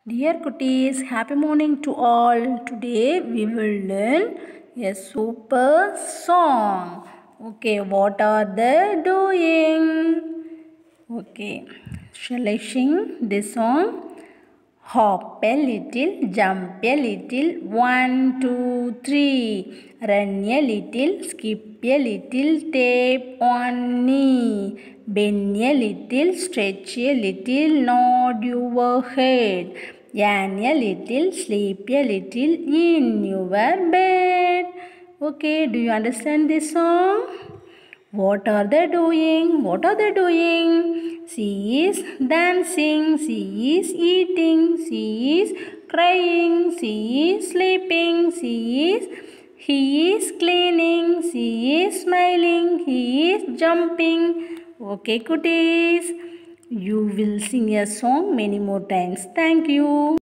Dear cuties, happy morning to all. Today we will learn a super song. Okay, what are they doing? Okay, shall I sing this song? Hop a little, jump a little, 1, 2, 3. Run a little, skip a little, tap on knee. Bend a little, stretch a little, nod your head. Yawn a little, sleep a little in your bed. Okay, do you understand this song? What are they doing? What are they doing? She is dancing. She is eating. She is crying. She is sleeping. He is cleaning. She is smiling. He is jumping. Okay, cuties. You will sing a song many more times. Thank you.